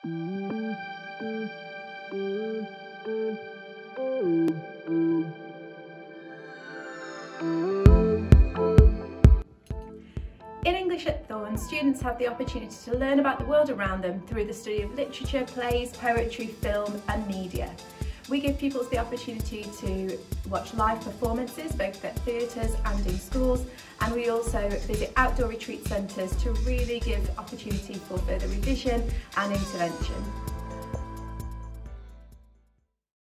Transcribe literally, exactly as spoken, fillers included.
In English at Thorns, students have the opportunity to learn about the world around them through the study of literature, plays, poetry, film and media. We give pupils the opportunity to watch live performances both at theatres and in schools, and we also visit outdoor retreat centres to really give opportunity for further revision and intervention.